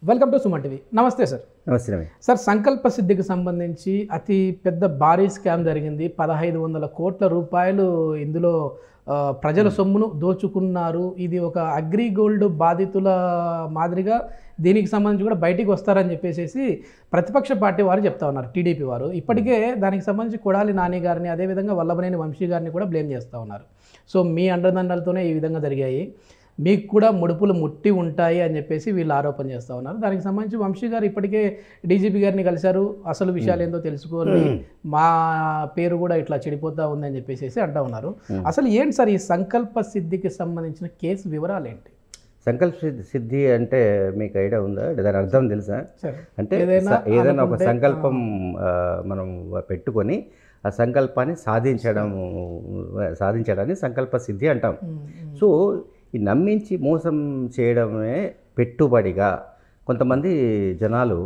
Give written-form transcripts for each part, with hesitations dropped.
Welcome to Suman TV. నమస్తే sir. నమస్తే Ravi. Sir, సంకల్ప సిద్ధికి సంబంధించి అతి పెద్ద భారీ స్కామ్ జరిగింది. 1500 కోట్ల రూపాయలు ఇందులో ప్రజల సొమ్మును దోచుకున్నారు. ఇది ఒక అగ్రి గోల్డ్ బాధితుల మాదిరిగా దీనికి సంబంధించి కూడా బయటికి వస్తారని చెప్పేసి ప్రతిపక్ష పార్టీ వారు చెప్తా ఉన్నారు, టీడీపీ వారు. ఇప్పటికే దానికి సంబంధించి కొడాలి నాని గారిని, అదేవిధంగా వల్లభనేని వంశీ గారిని కూడా బ్లేమ్ చేస్తూ ఉన్నారు. సో మీ అండదండలతోనే ఈ విధంగా జరిగాయి, మీకు కూడా ముడుపులు ముట్టి ఉంటాయి అని చెప్పేసి వీళ్ళు ఆరోపణ చేస్తూ ఉన్నారు. దానికి సంబంధించి వంశీ గారు ఇప్పటికే డీజీపీ గారిని కలిశారు. అసలు విషయాలు ఏందో తెలుసుకోండి, మా పేరు కూడా ఇట్లా చెడిపోతూ ఉందని చెప్పేసి అంటూ ఉన్నారు. అసలు ఏంటి సార్ ఈ సంకల్ప సిద్ధికి సంబంధించిన కేసు వివరాలు ఏంటి? సంకల్ప సిద్ధి అంటే మీకు ఐడియా ఉందా? దాని అర్థం తెలుసా? అంటే ఏదైనా ఒక సంకల్పం మనం పెట్టుకొని ఆ సంకల్పాన్ని సాధించడాన్ని సంకల్ప సిద్ధి అంటాం. సో ఈ నమ్మించి మోసం చేయడమే పెట్టుబడిగా కొంతమంది జనాలు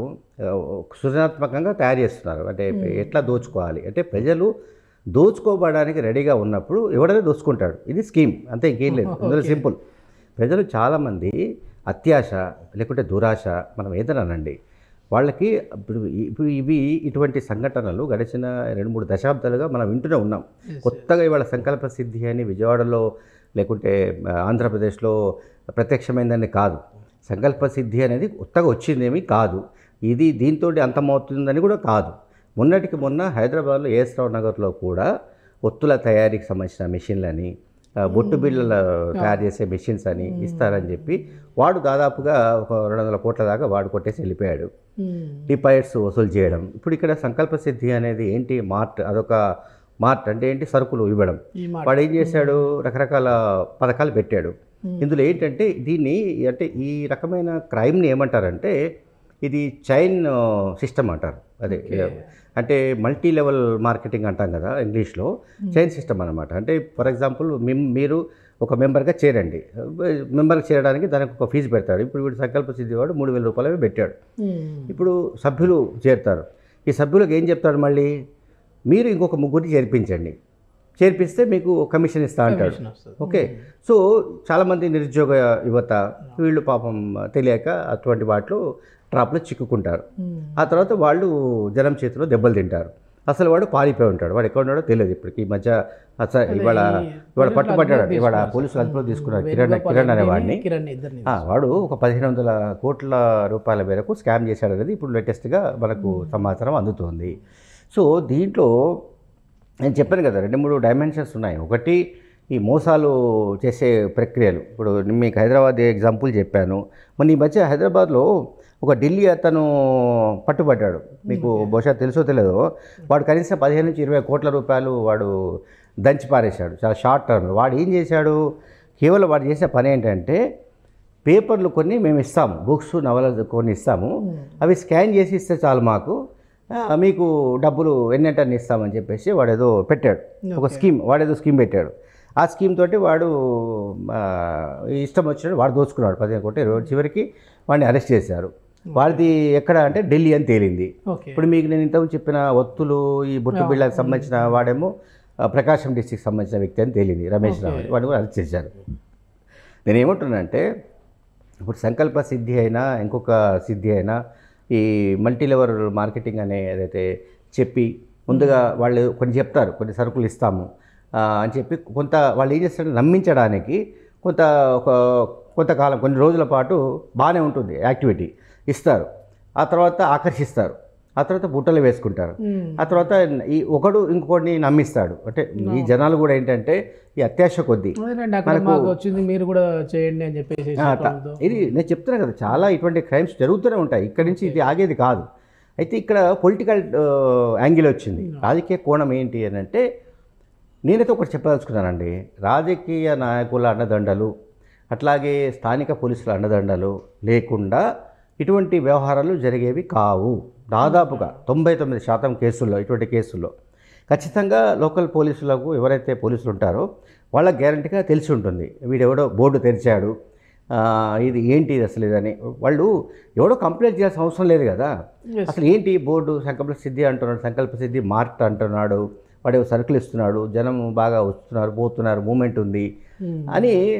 సృజనాత్మకంగా తయారు చేస్తున్నారు. అంటే ఎట్లా దోచుకోవాలి అంటే ప్రజలు దోచుకోబడడానికి రెడీగా ఉన్నప్పుడు ఎవడైనా దోచుకుంటాడు. ఇది స్కీమ్, అంతే, ఇంకేం లేదు. ఇందులో సింపుల్. ప్రజలు చాలామంది అత్యాశ లేకుంటే దురాశ, మనం ఏదైనానండి, వాళ్ళకి ఇప్పుడు ఇటువంటి సంఘటనలు గడిచిన 2-3 దశాబ్దాలుగా మనం వింటూనే ఉన్నాం. కొత్తగా ఇవాళ సంకల్ప సిద్ధి అని విజయవాడలో లేకుంటే ఆంధ్రప్రదేశ్లో ప్రత్యక్షమైందని కాదు. సంకల్ప సిద్ధి అనేది కొత్తగా వచ్చిందేమీ కాదు. ఇది దీంతో అంతమవుతుందని కూడా కాదు. మొన్నటికి మొన్న హైదరాబాద్లో ఏఎస్ రావు నగర్లో కూడా ఒత్తుల తయారీకి సంబంధించిన మెషిన్లని, బొట్టు బిళ్ళల తయారు చేసే మెషిన్స్ అని ఇస్తారని చెప్పి వాడు దాదాపుగా ఒక 200 కోట్ల దాకా వాడు కొట్టేసి వెళ్ళిపోయాడు. డిపాజిట్స్ వసూలు చేయడం. ఇప్పుడు ఇక్కడ సంకల్ప సిద్ధి అనేది ఏంటి? అదొక మార్ట్ అంటే ఏంటి? సరుకులు ఇవ్వడం. వాడు ఏం చేశాడు? రకరకాల పథకాలు పెట్టాడు. ఇందులో ఏంటంటే దీన్ని అంటే ఈ రకమైన క్రైమ్ని ఏమంటారంటే ఇది చైన్ సిస్టమ్ అంటారు. అదే అంటే మల్టీ లెవెల్ మార్కెటింగ్ అంటాం కదా ఇంగ్లీష్లో. చైన్ సిస్టమ్ అనమాట. అంటే ఫర్ ఎగ్జాంపుల్ మీరు ఒక మెంబర్గా చేరండి. మెంబర్కి చేరడానికి దానికి ఒక ఫీజు పెడతాడు. ఇప్పుడు వీడు సంకల్ప సిద్ధి వాడు 3000 రూపాయలు పెట్టాడు. ఇప్పుడు సభ్యులు చేరుతారు. ఈ సభ్యులకు ఏం చెప్తాడు? మళ్ళీ మీరు ఇంకొక 3 చేర్పిస్తే మీకు కమిషన్ ఇస్తా అంటాడు. ఓకే. సో చాలామంది నిరుద్యోగ యువత వీళ్ళు పాపం తెలియక అటువంటి వాటిలో ట్రాప్లో చిక్కుకుంటారు. ఆ తర్వాత వాళ్ళు జనం చేతిలో దెబ్బలు తింటారు. అసలు వాడు పారిపోయి ఉంటాడు. వాడు ఎక్కడ ఉన్నాడో తెలియదు. ఇప్పటికి ఈ మధ్య ఇవాళ పట్టుబడ్డాడు. ఇవాళ పోలీసులు అదుపులో తీసుకున్నారు కిరణ్ అనే వాడిని. వాడు ఒక 1500 కోట్ల రూపాయల మేరకు స్కామ్ చేశాడు అనేది ఇప్పుడు లేటెస్ట్గా మనకు సమాచారం అందుతోంది. సో దీంట్లో నేను చెప్పాను కదా 2-3 డైమెన్షన్స్ ఉన్నాయి. ఒకటి ఈ మోసాలు చేసే ప్రక్రియలు. ఇప్పుడు మీకు హైదరాబాద్ ఎగ్జాంపుల్ చెప్పాను. మొన్న ఈ మధ్య హైదరాబాద్లో ఒక ఢిల్లీ అతను పట్టుబడ్డాడు. మీకు బహుశా తెలుసో తెలియదో. వాడు కనీసం 15-20 కోట్ల రూపాయలు వాడు దంచి పారేశాడు చాలా షార్ట్ టర్మ్. వాడు ఏం చేశాడు? కేవలం వాడు చేసే పని ఏంటంటే పేపర్లు కొన్ని మేము ఇస్తాము, బుక్స్ నవలలు కొన్ని ఇస్తాము, అవి స్కాన్ చేసి ఇస్తే చాలు, మీకు డబ్బులు ఎన్నంటని ఇస్తామని చెప్పేసి వాడేదో పెట్టాడు. ఒక స్కీమ్, వాడేదో స్కీమ్ పెట్టాడు. ఆ స్కీమ్ తోటి వాడు ఇష్టం వచ్చినట్టు వాడు దోచుకున్నాడు 15 కోట్లు. చివరికి వాడిని అరెస్ట్ చేశారు. వాడిది ఎక్కడ అంటే ఢిల్లీ అని తేలింది. ఇప్పుడు మీకు నేను ఇంతకు చెప్పిన ఒత్తులు ఈ బొట్టు బిళ్ళకి సంబంధించిన వాడేమో ప్రకాశం డిస్ట్రిక్ట్ సంబంధించిన వ్యక్తి అని తేలింది, రమేష్ రావు. వాడిని కూడా అరెస్ట్ చేశారు. నేను ఏమంటున్నానంటే ఇప్పుడు సంకల్ప సిద్ధి అయినా ఇంకొక సిద్ధి అయినా ఈ మల్టీ లెవెల్ మార్కెటింగ్ అనే ఏదైతే చెప్పి ముందుగా వాళ్ళు కొన్ని చెప్తారు, కొన్ని సరుకులు ఇస్తాము అని చెప్పి కొంత వాళ్ళు ఏం చేస్తారంటే నమ్మించడానికి కొంతకాలం కొన్ని రోజుల పాటు బాగానే ఉంటుంది యాక్టివిటీ ఇస్తారు. ఆ తర్వాత ఆకర్షిస్తారు. ఆ తర్వాత బుట్టలు వేసుకుంటారు. ఆ తర్వాత ఒకడు ఇంకొకటిని నమ్మిస్తాడు. అంటే ఈ జనాలు కూడా ఏంటంటే ఈ అత్యాశ కొద్దీ వచ్చింది మీరు కూడా చేయండి అని చెప్పేసి ఇది నేను చెప్తున్నా కదా, చాలా ఇటువంటి క్రైమ్స్ జరుగుతూనే ఉంటాయి. ఇక్కడి నుంచి ఇది ఆగేది కాదు. అయితే ఇక్కడ పొలిటికల్ యాంగిల్ వచ్చింది. రాజకీయ కోణం ఏంటి అని అంటే నేనైతే ఒకటి చెప్పదలుచుకున్నానండి. రాజకీయ నాయకుల అండదండలు అట్లాగే స్థానిక పోలీసుల అండదండలు లేకుండా ఇటువంటి వ్యవహారాలు జరిగేవి కావు. దాదాపుగా 99% కేసుల్లో, ఇటువంటి కేసుల్లో ఖచ్చితంగా లోకల్ పోలీసులకు ఎవరైతే పోలీసులు ఉంటారో వాళ్ళకి గ్యారంటీగా తెలిసి ఉంటుంది వీడెవడో బోర్డు తెరిచాడు, ఇది ఏంటి అసలు ఇదని. వాళ్ళు ఎవడో కంప్లైంట్ చేయాల్సిన అవసరం లేదు కదా. అసలు ఏంటి బోర్డు సంకల్ప సిద్ధి అంటున్నాడు, సంకల్ప సిద్ధి మార్ట్ అంటున్నాడు, వాడు సరుకులు ఇస్తున్నాడు, జనం బాగా వస్తున్నారు పోతున్నారు, మూమెంట్ ఉంది అని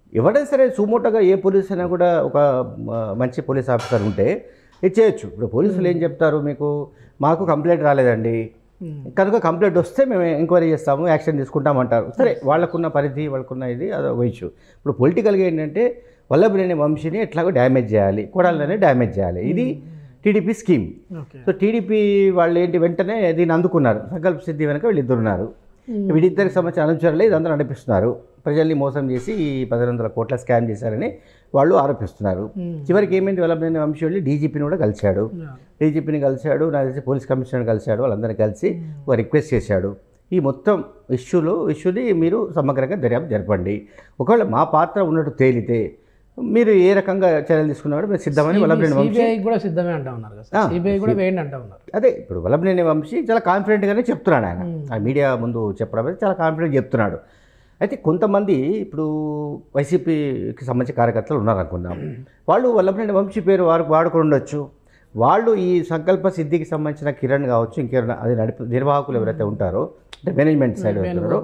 ఎవరైనా సరే సుమోటోగా ఏ పోలీస్ అయినా కూడా ఒక మంచి పోలీస్ ఆఫీసర్ ఉంటే ఇది చేయొచ్చు. ఇప్పుడు పోలీసులు ఏం చెప్తారు, మీకు మాకు కంప్లైంట్ రాలేదండి, కనుక కంప్లైంట్ వస్తే మేము ఎంక్వైరీ చేస్తాము, యాక్షన్ తీసుకుంటామంటారు. సరే, వాళ్ళకున్న పరిధి, వాళ్ళకున్న ఇది అదొక ఇష్యూ. ఇప్పుడు పొలిటికల్గా ఏంటంటే వల్లభనేని వంశీని ఎట్లాగో డ్యామేజ్ చేయాలి, కొడాలని డ్యామేజ్ చేయాలి, ఇది టీడీపీ స్కీమ్. సో టీడీపీ వాళ్ళు ఏంటి వెంటనే దీన్ని అందుకున్నారు. సంకల్ప సిద్ధి వెనక వీళ్ళిద్దరు ఉన్నారు. వీళ్ళిద్దరికి సంబంధించిన అనుచరులే ఇదంతా నడిపిస్తున్నారు. ప్రజల్ని మోసం చేసి 1,100 కోట్ల స్కామ్ చేశారని వాళ్ళు ఆరోపిస్తున్నారు. చివరికి ఏమైంది, వల్లభనేని వంశీ వెళ్ళి డీజీపీని కూడా కలిశాడు. డీజీపీని కలిశాడు, నాకు తెలిసి పోలీస్ కమిషనర్ కలిశాడు. వాళ్ళందరినీ కలిసి ఒక రిక్వెస్ట్ చేశాడు, ఈ మొత్తం ఇష్యూని మీరు సమగ్రంగా దర్యాప్తు జరపండి, ఒకవేళ మా పాత్ర ఉన్నట్టు తేలితే మీరు ఏ రకంగా చర్యలు తీసుకున్నాడు మేము సిద్ధమని వల్లభనేని వంశీ కూడా సిద్ధమే అంటా ఉన్నారు కదా, సిబిఐ కూడా వేయండి అంటా ఉన్నారు. అదే ఇప్పుడు వల్లభనేని వంశీ చాలా కాన్ఫిడెంట్గానే చెప్తున్నాడు. ఆయన ఆ మీడియా ముందు చెప్పడం అయితే చాలా కాన్ఫిడెంట్ చెప్తున్నాడు. అయితే కొంతమంది ఇప్పుడు వైసీపీకి సంబంధించిన కార్యకర్తలు ఉన్నారనుకుందాం, వాళ్ళు వల్లభనేని వంశీ పేరు వాడుకొని ఉండొచ్చు. వాళ్ళు ఈ సంకల్ప సిద్ధికి సంబంధించిన కిరణ్ కావచ్చు, ఇంకెవరైనా అది నిర్వాహకులు ఎవరైతే ఉంటారో, అంటే మేనేజ్మెంట్ సైడ్ ఉంటారో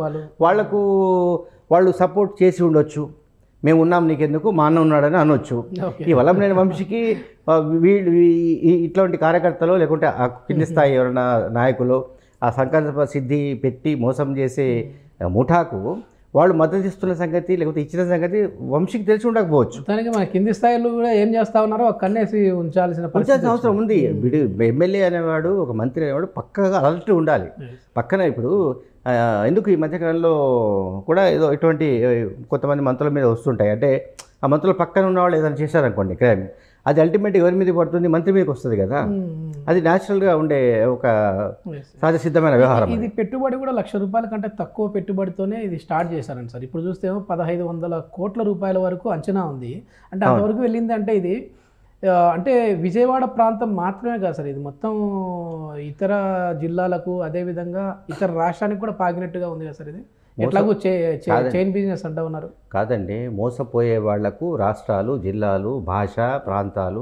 వాళ్ళు సపోర్ట్ చేసి ఉండొచ్చు. మేము ఉన్నాం నీకెందుకు, మా అన్న ఉన్నాడని అనొచ్చు. ఈ వల్లభనేని వంశీకి వీళ్ళు ఇట్లాంటి కార్యకర్తలు లేకుంటే ఆ కింది స్థాయి ఎవరైనా నాయకులు ఆ సంకల్ప సిద్ధి పెట్టి మోసం చేసే ముఠాకు వాళ్ళు మద్దతు ఇస్తున్న సంగతి లేకపోతే ఇచ్చిన సంగతి వంశీకి తెలిసి ఉండకపోవచ్చు. దానికి మన కింది స్థాయిలో కూడా ఏం చేస్తా ఉన్నారో కన్నేసి ఉంచాల్సిన అవసరం ఉంది. ఎమ్మెల్యే అనేవాడు, ఒక మంత్రి అనేవాడు పక్కగా అలర్ట్ ఉండాలి. పక్కన ఇప్పుడు ఎందుకు ఈ మధ్యకాలంలో కూడా ఏదో ఇటువంటి కొంతమంది మంత్రుల మీద వస్తుంటాయి, అంటే ఆ మంత్రుల పక్కన ఉన్న వాళ్ళు ఏదైనా చేశారనుకోండి క్రైమ్, అది అల్టిమేట్గా ఎవరి మీద పడుతుంది, మంత్రి మీదకి వస్తుంది కదా. అది న్యాచురల్గా ఉండే ఒక సహజ సిద్ధమైన వ్యవహారం. ఇది పెట్టుబడి కూడా ₹1,00,000 కంటే తక్కువ పెట్టుబడితోనే ఇది స్టార్ట్ చేశారండి సార్. ఇప్పుడు చూస్తే 1,500 కోట్ల రూపాయల వరకు అంచనా ఉంది. అంటే అంతవరకు వెళ్ళింది. అంటే ఇది అంటే విజయవాడ ప్రాంతం మాత్రమే కాదు సార్, ఇది మొత్తం ఇతర జిల్లాలకు అదేవిధంగా ఇతర రాష్ట్రానికి కూడా పాకినట్టుగా ఉంది కదా సార్. ఇది ఎట్లాగో చైన్ బిజినెస్ అంటూ ఉన్నారు. కాదండి, మోసపోయే వాళ్లకు రాష్ట్రాలు, జిల్లాలు, భాష, ప్రాంతాలు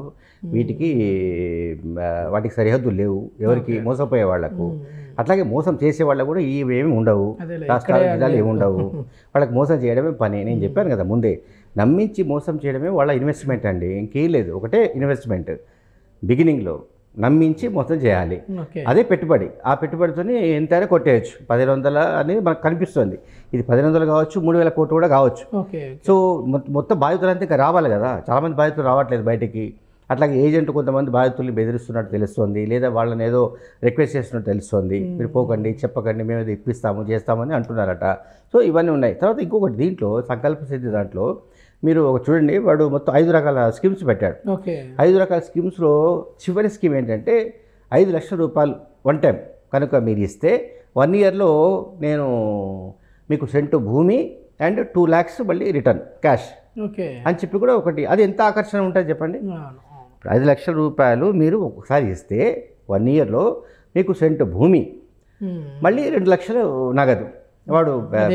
వాటికి సరిహద్దులు లేవు ఎవరికి, మోసపోయే వాళ్లకు. అట్లాగే మోసం చేసే వాళ్ళకు కూడా ఇవేమి ఉండవు, రాష్ట్రాలు, జిల్లాలు ఏమి ఉండవు. వాళ్ళకి మోసం చేయడమే పని. నేను చెప్పాను కదా ముందే, నమ్మించి మోసం చేయడమే వాళ్ళ ఇన్వెస్ట్మెంట్ అండి, ఇంకేం లేదు. ఒకటే ఇన్వెస్ట్మెంట్, బిగినింగ్లో నమ్మించి మొత్తం చేయాలి, అదే పెట్టుబడి. ఆ పెట్టుబడితోనే ఎంతైనా కొట్టేయచ్చు. 1,500 అనేది మనకు కనిపిస్తుంది. ఇది 1,500 కావచ్చు, 3,000 కోట్లు కూడా కావచ్చు. సో మొత్తం బాధితులంతా ఇంకా రావాలి కదా. చాలామంది బాధితులు రావట్లేదు బయటికి. అట్లాగే ఏజెంట్ కొంతమంది బాధితుల్ని బెదిరిస్తున్నట్టు తెలుస్తుంది, లేదా వాళ్ళని ఏదో రిక్వెస్ట్ చేస్తున్నట్టు తెలుస్తుంది. మీరు పోకండి, చెప్పకండి, మేము ఏదో ఇప్పిస్తాము చేస్తామని అంటున్నారట. సో ఇవన్నీ ఉన్నాయి. తర్వాత ఇంకొకటి, దీంట్లో సంకల్ప సిద్ధి దాంట్లో మీరు ఒక చూడండి, వాడు మొత్తం 5 రకాల స్కీమ్స్ పెట్టాడు. 5 రకాల స్కీమ్స్లో చివరి స్కీమ్ ఏంటంటే ₹5,00,000 వన్ టైం కనుక మీరు ఇస్తే 1 ఇయర్లో నేను మీకు సెంటు భూమి అండ్ 2 lakhs మళ్ళీ రిటర్న్ క్యాష్ అని చెప్పి కూడా ఒకటి. అది ఎంత ఆకర్షణ ఉంటుంది చెప్పండి. ₹5,00,000 మీరు ఒకసారి ఇస్తే 1 ఇయర్లో మీకు సెంటు భూమి, మళ్ళీ 2 లక్షలు నగదు. వాడు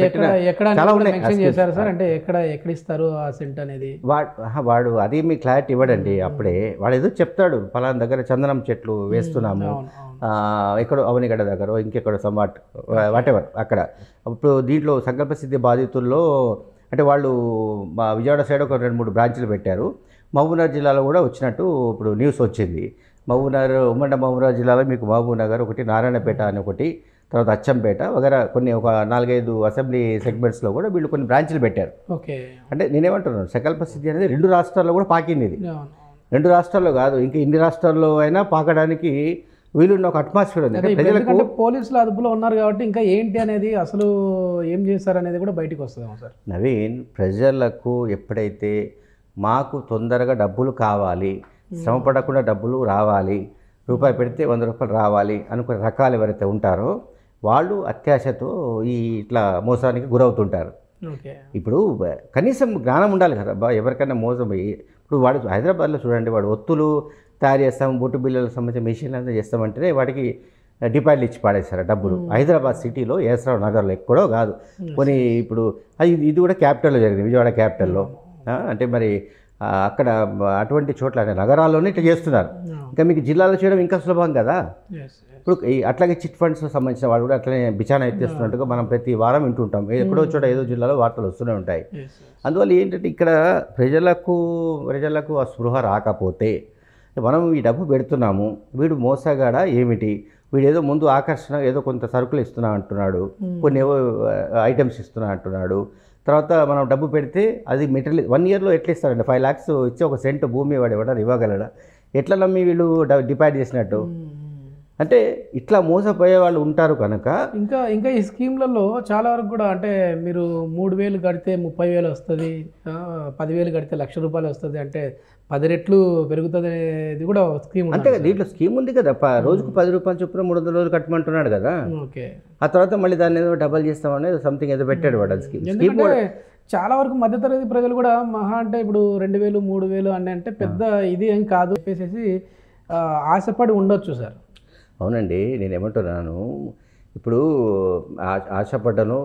చాలా చేశారు సార్. అంటే ఎక్కడ ఇస్తారు ఆ సెంట్ అనేది, వాడు అది మీ క్లారిటీ ఇవ్వడండి. అప్పుడే వాడు ఏదో చెప్తాడు, ఫలానా దగ్గర చందనం చెట్లు వేస్తున్నాము, ఎక్కడో అవనిగడ్డ దగ్గర ఇంకెక్కడో వాటెవర్ అక్కడ. ఇప్పుడు దీంట్లో సంకల్ప సిద్ధి బాధితుల్లో అంటే వాళ్ళు మా విజయవాడ సైడ్ ఒక 2-3 బ్రాంచ్లు పెట్టారు. మహబూబ్నగర్ జిల్లాలో కూడా వచ్చినట్టు ఇప్పుడు న్యూస్ వచ్చింది. ఉమ్మడి మహబూబ్నగర్ జిల్లాలో మీకు మహబూబ్ నగర్ ఒకటి, నారాయణపేట అని ఒకటి, తర్వాత అచ్చంపేట వగైరా కొన్ని ఒక 4-5 అసెంబ్లీ సెగ్మెంట్స్లో కూడా వీళ్ళు కొన్ని బ్రాంచ్లు పెట్టారు. అంటే నేనేమంటున్నాను, సంకల్ప సిద్ధి అనేది 2 రాష్ట్రాల్లో కూడా పాకింది. ఇది 2 రాష్ట్రాల్లో కాదు, ఇంకా ఇన్ని రాష్ట్రాల్లో అయినా పాకడానికి వీలున్న ఒక అట్మాస్ఫియర్ ఉంది. ప్రజలకు పోలీసులు అదుపులో ఉన్నారు కాబట్టి ఇంకా ఏంటి అనేది, అసలు ఏం చేశారు అనేది కూడా బయటకు వస్తుందేమో సార్. నవీన్, ప్రజలకు ఎప్పుడైతే మాకు తొందరగా డబ్బులు కావాలి, శ్రమ పడకుండా డబ్బులు రావాలి, రూపాయి పెడితే ₹100 రావాలి అనుకునే రకాలు ఎవరైతే ఉంటారో వాళ్ళు అత్యాశతో ఇట్లా మోసానికి గురవుతుంటారు. ఇప్పుడు కనీసం జ్ఞానం ఉండాలి కదా ఎవరికైనా మోసం. ఇప్పుడు వాడు హైదరాబాద్లో చూడండి, వాడు ఒత్తులు తయారు చేస్తాం, బొట్టు బిల్లలకు సంబంధించిన మెషిన్లు అంతా చేస్తామంటేనే వాడికి డిపాజిట్లు ఇచ్చి పాడేస్తారు డబ్బులు. హైదరాబాద్ సిటీలో ఏసరావు నగర్లో ఎక్కడో కాదు కొన్ని. ఇప్పుడు ఇది కూడా క్యాపిటల్లో జరిగింది, విజయవాడ క్యాపిటల్లో. అంటే మరి అక్కడ అటువంటి చోట్ల అంటే నగరాల్లోనే ఇట్లా చేస్తున్నారు. ఇంకా మీకు జిల్లాలో చేయడం ఇంకా సులభం కదా. ఇప్పుడు అట్లాగే చిట్ ఫండ్స్ సంబంధించిన వాళ్ళు కూడా అట్లనే బిచానా ఎత్తేస్తున్నట్టుగా మనం ప్రతి వారం వింటుంటాం. ఎక్కడో చోట ఏదో జిల్లాలో వార్తలు వస్తూనే ఉంటాయి. అందువల్ల ఏంటంటే ఇక్కడ ప్రజలకు ఆ స్పృహ రాకపోతే మనం ఈ డబ్బు పెడుతున్నాము, వీడు మోసగాడా ఏమిటి, వీడు ఏదో ముందు ఆకర్షణ ఏదో కొంత సరుకులు ఇస్తున్నా అంటున్నాడు, కొన్ని ఏవో ఐటమ్స్ ఇస్తున్నా అంటున్నాడు, తర్వాత మనం డబ్బు పెడితే అది మెటీరియల్ 1 ఇయర్లో ఎట్లా ఇస్తారండి? 5 lakhs ఇచ్చి 1 cent భూమి వాడు ఎవడన్నా ఇవ్వగలడా? ఎట్లా నమ్మి వీళ్ళు డిపాజిట్ చేసినట్టు? అంటే ఇట్లా మోసపోయే వాళ్ళు ఉంటారు కనుక ఇంకా ఈ స్కీమ్లలో చాలా వరకు కూడా అంటే మీరు 3,000 కడితే 30,000 వస్తుంది, 10,000 కడితే ₹1,00,000 వస్తుంది, అంటే 10 రెట్లు పెరుగుతుంది అనేది కూడా స్కీమ్. అంటే దీంట్లో స్కీమ్ ఉంది కదా, రోజుకు ₹10 చొప్పున 300 రోజులు కట్టమంటున్నాడు కదా. ఓకే, ఆ తర్వాత మళ్ళీ దాన్ని ఏదో డబల్ చేస్తామని సంథింగ్ ఏదో పెట్టాడు వాడు స్కీమ్. చాలా వరకు మధ్యతరగతి ప్రజలు కూడా మహా అంటే ఇప్పుడు 2,000 3,000 అంటే పెద్ద ఇది ఏం కాదు చెప్పేసి ఆశపడి ఉండొచ్చు సార్. అవునండి, నేను ఏమంటున్నాను, ఇప్పుడు ఆశపడ్డను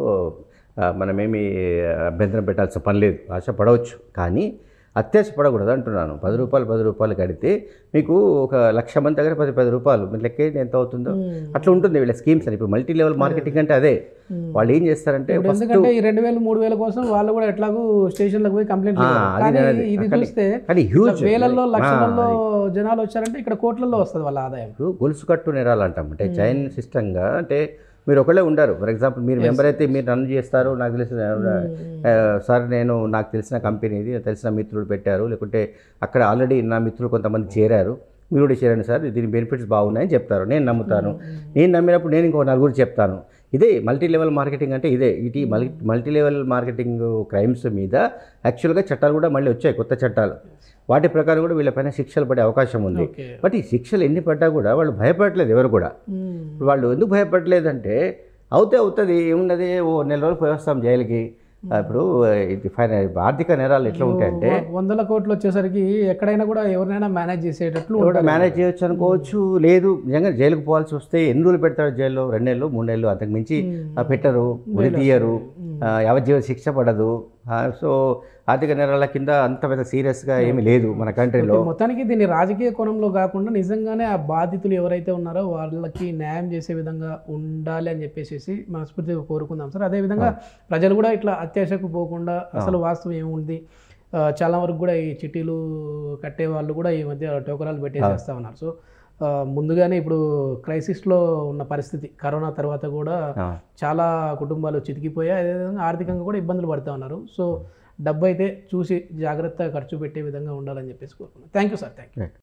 మనమేమి అభ్యంతరం పెట్టాల్సిన పని లేదు, ఆశపడవచ్చు, కానీ అత్యాశ పడకూడదు అంటున్నాను. ₹10 కడితే మీకు ఒక 1,00,000 మంది దగ్గర ₹10 మీరు లెక్క ఎంత అవుతుందో అట్లా ఉంటుంది వీళ్ళ స్కీమ్స్ అని. ఇప్పుడు మల్టీ లెవెల్ మార్కెటింగ్ అంటే అదే. వాళ్ళు ఏం చేస్తారంటే ఎందుకంటే ఈ 2,000 3,000 కోసం వాళ్ళు కూడా ఎట్లాగూ స్టేషన్లకు పోయి కంప్లైంట్ ఇది చూస్తే వేలల్లో లక్షలలో జనాలు వచ్చారంటే ఇక్కడ కోట్లలో వస్తుంది వాళ్ళ ఆదాయం. గొలుసు కట్టు నేరాలు అంటాం, అంటే చైన్ సిస్టంగా. అంటే మీరు ఒకళ్ళే ఉండరు, ఫర్ ఎగ్జాంపుల్ మీరు మెంబర్ అయితే మీరు రన్ చేస్తారు, నాకు తెలిసిన సార్ నాకు తెలిసిన కంపెనీ ఇది, తెలిసిన మిత్రులు పెట్టారు, లేకుంటే అక్కడ ఆల్రెడీ నా మిత్రులు కొంతమంది చేరారు, మీరు కూడా చేరండి సార్, దీని బెనిఫిట్స్ బాగున్నాయని చెప్తారు, నేను నమ్ముతాను. నేను నమ్మినప్పుడు నేను ఇంకో నలుగురు చెప్తాను. ఇదే మల్టీ లెవెల్ మార్కెటింగ్ అంటే ఇదే. ఇది మల్టీ లెవెల్ మార్కెటింగ్ క్రైమ్స్ మీద యాక్చువల్గా చట్టాలు కూడా మళ్ళీ వచ్చాయి, కొత్త చట్టాలు. వాటి ప్రకారం కూడా వీళ్ళపైన శిక్షలు పడే అవకాశం ఉంది. బట్ ఈ శిక్షలు ఎన్ని పడ్డా కూడా వాళ్ళు భయపడలేదు ఎవరు కూడా. వాళ్ళు ఎందుకు భయపడలేదంటే అవుతుంది, ఏమున్నది, ఓ 1 నెల రోజులు పోయి వస్తాం జైలుకి. ఇప్పుడు ఇది ఆర్థిక నేరాలు ఎట్లా ఉంటాయంటే 100 కోట్లు వచ్చేసరికి ఎక్కడైనా కూడా ఎవరినైనా మేనేజ్ చేసేటట్లు మేనేజ్ చేయొచ్చు అనుకోవచ్చు. లేదు నిజంగా జైలుకు పోవాల్సి వస్తే ఎన్ని రోజులు పెడతాడు జైల్లో? 2 నెలలు 3 నెలలు, అంతకు మించి పెట్టరు, ఉరి తీయరు, యావజ్జీవ శిక్ష పడదు. సో ఆర్థిక నేరాల కింద అంత పెద్ద సీరియస్గా ఏమీ లేదు మన కంట్రీలో. మొత్తానికి దీన్ని రాజకీయ కోణంలో కాకుండా నిజంగానే ఆ బాధితులు ఎవరైతే ఉన్నారో వాళ్ళకి న్యాయం చేసే విధంగా ఉండాలి అని చెప్పేసి మనస్ఫూర్తిగా కోరుకుందాం సార్. అదేవిధంగా ప్రజలు కూడా ఇట్లా అత్యాశకు పోకుండా అసలు వాస్తవం ఏముంది, చాలా వరకు కూడా ఈ చిట్టీలు కట్టే వాళ్ళు కూడా ఈ మధ్య టోకరాలు పెట్టేసేస్తూ ఉన్నారు. సో ముందుగానే ఇప్పుడు క్రైసిస్లో ఉన్న పరిస్థితి, కరోనా తర్వాత కూడా చాలా కుటుంబాలు చితికిపోయాయి, అదేవిధంగా ఆర్థికంగా కూడా ఇబ్బందులు పడుతూ ఉన్నారు. సో డబ్బు అయితే చూసి జాగ్రత్తగా ఖర్చు పెట్టే విధంగా ఉండాలని చెప్పేసి కోరుకున్నాను. Thank you sir. Thank you.